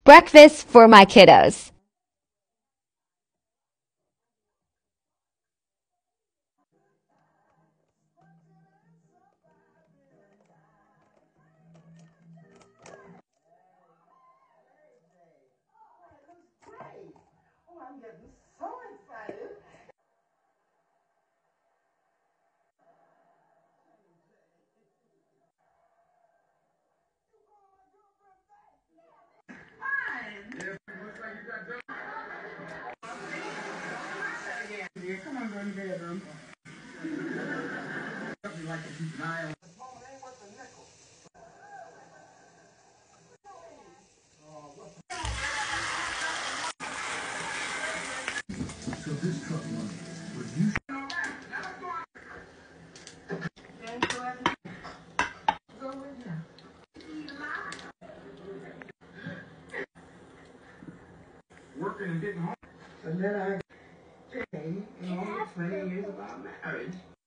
Breakfast for my kiddos. Oh, I'm getting so excited. Yeah, come on, go in the bedroom. So this truck money, would you? Working and getting home. So then I came, 20 years of our marriage.